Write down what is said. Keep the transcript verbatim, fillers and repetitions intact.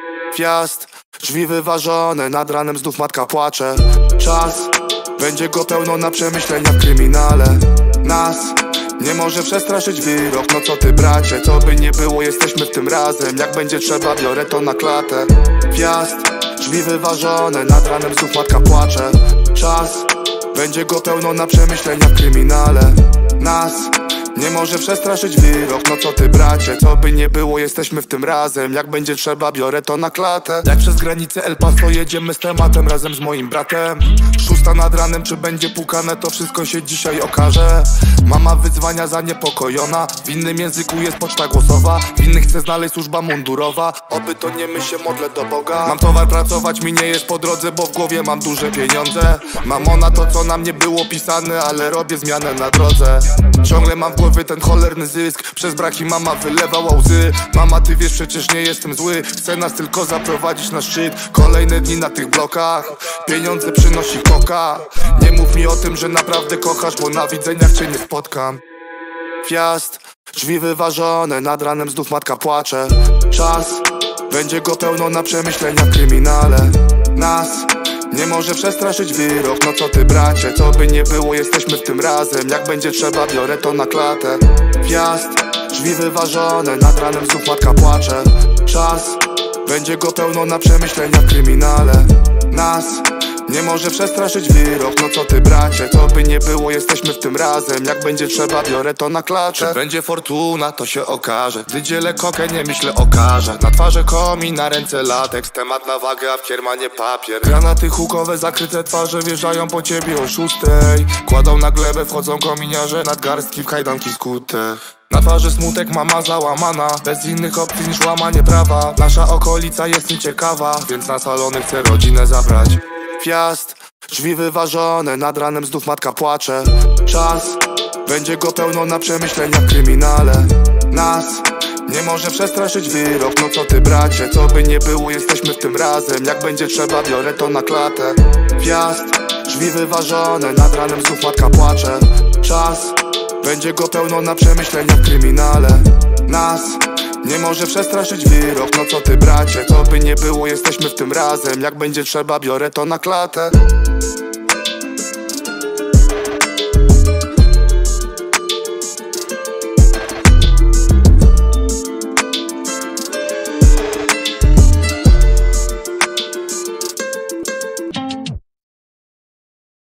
Wjazd, drzwi wyważone, nad ranem znów matka płacze. Czas, będzie go pełno na przemyślenia w kryminale. Nas nie może przestraszyć wyrok, no co ty bracie, co by nie było, jesteśmy w tym razem. Jak będzie trzeba, biorę to na klatę. Wjazd, drzwi wyważone, nad ranem znów matka płacze. Czas, będzie go pełno na przemyślenia w kryminale. Nas nie może przestraszyć wyrok, no co ty bracie, co by nie było, jesteśmy w tym razem. Jak będzie trzeba, biorę to na klatę. Jak przez granicę El Paso jedziemy z tematem razem z moim bratem. Szósta nad ranem, czy będzie pukane, to wszystko się dzisiaj okaże. Mama wyzwania zaniepokojona, w innym języku jest poczta głosowa. W innych chce znaleźć służba mundurowa, oby to nie my się modlę do Boga. Mam towar, pracować mi nie jest po drodze, bo w głowie mam duże pieniądze. Mamona to co nam nie było pisane, ale robię zmianę na drodze. Ciągle mam w głowie ten cholerny zysk, przez braki mama wylewała łzy. Mama, ty wiesz, przecież nie jestem zły, chcę nas tylko zaprowadzić na szczyt. Kolejne dni na tych blokach, pieniądze przynosi koka. Nie mów mi o tym, że naprawdę kochasz, bo na widzeniach cię nie spotkam. Wjazd, drzwi wyważone, nad ranem znów matka płacze. Czas, będzie go pełno na przemyślenia w kryminale. Nas nie może przestraszyć wyrok, no co ty bracie, co by nie było, jesteśmy w tym razem. Jak będzie trzeba, biorę to na klatę. Wjazd, drzwi wyważone, nad ranem znów matka płacze. Czas, będzie go pełno na przemyślenia w kryminale. Nas nie może przestraszyć wyrok, no co ty bracie, co by nie było, jesteśmy w tym razem. Jak będzie trzeba, biorę to na klatę. Czy będzie fortuna, to się okaże. Gdy dzielę kokę, nie myślę o karze. Na twarzy komi, na ręce lateks, temat na wagę, a w kiermanie papier. Granaty hukowe, zakryte twarze wjeżdżają po ciebie o szóstej. Kładą na glebę, wchodzą kominiarze, nadgarstki w kajdanki skute. Na twarzy smutek, mama załamana, bez innych opcji niż łamanie prawa. Nasza okolica jest nieciekawa, więc na salony chcę rodzinę zabrać. Wjazd, drzwi wyważone, nad ranem znów matka płacze. Czas, będzie go pełno na przemyślenia w kryminale. Nas nie może przestraszyć wyrok, no co ty bracie, co by nie było, jesteśmy w tym razem. Jak będzie trzeba, biorę to na klatę. Wjazd, drzwi wyważone, nad ranem znów matka płacze. Czas, będzie go pełno na przemyślenia w kryminale. Nas nie może przestraszyć wyrok, no co ty bracie, co by nie było, jesteśmy w tym razem. Jak będzie trzeba, biorę to na klatę.